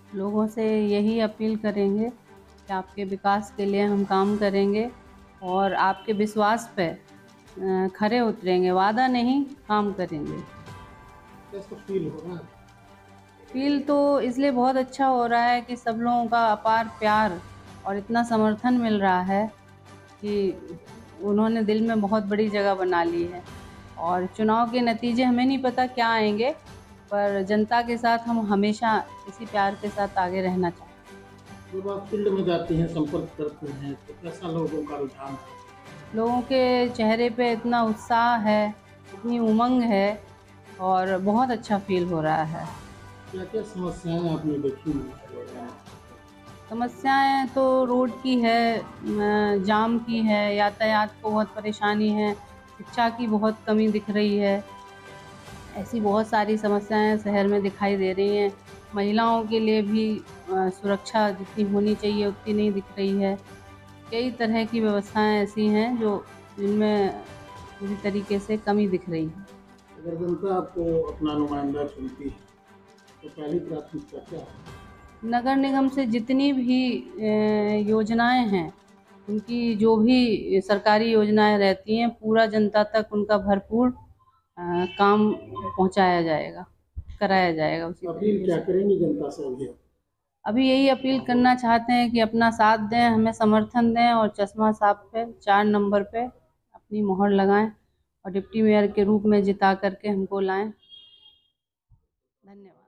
लोगों से यही अपील करेंगे कि आपके विकास के लिए हम काम करेंगे और आपके विश्वास पे खरे उतरेंगे, वादा नहीं काम करेंगे। कैसा फील हो रहा है? फील तो इसलिए बहुत अच्छा हो रहा है कि सब लोगों का अपार प्यार और इतना समर्थन मिल रहा है कि उन्होंने दिल में बहुत बड़ी जगह बना ली है। और चुनाव के नतीजे हमें नहीं पता क्या आएंगे, पर जनता के साथ हम हमेशा इसी प्यार के साथ आगे रहना चाहते हैं। जब आप फील्ड में जाती हैं, संपर्क करते हैं, तो कैसा लोगों का रुझान है? लोगों के चेहरे पे इतना उत्साह है, इतनी उमंग है और बहुत अच्छा फील हो रहा है। क्या-क्या समस्याएँ आपने देखी हैं? समस्याएं तो रोड की है, जाम की है, यातायात को बहुत परेशानी है, शिक्षा की बहुत कमी दिख रही है। ऐसी बहुत सारी समस्याएं शहर में दिखाई दे रही हैं। महिलाओं के लिए भी सुरक्षा जितनी होनी चाहिए उतनी नहीं दिख रही है। कई तरह की व्यवस्थाएं ऐसी हैं जो जिनमें पूरी तरीके से कमी दिख रही है। अगर जनता आपको अपना नुमाइंदा चुनती है, तो पहली प्राथमिकता क्या है? नगर निगम से जितनी भी योजनाएं हैं, उनकी जो भी सरकारी योजनाएं रहती हैं, पूरा जनता तक उनका भरपूर काम पहुंचाया जाएगा, कराया जाएगा उसी अपील तरीके क्या से। करेंगी जनता से अभी आप? अभी यही अपील करना चाहते हैं कि अपना साथ दें, हमें समर्थन दें और चश्मा साहब पे 4 नंबर पे अपनी मोहर लगाएं और डिप्टी मेयर के रूप में जिता करके हमको लाएं। धन्यवाद।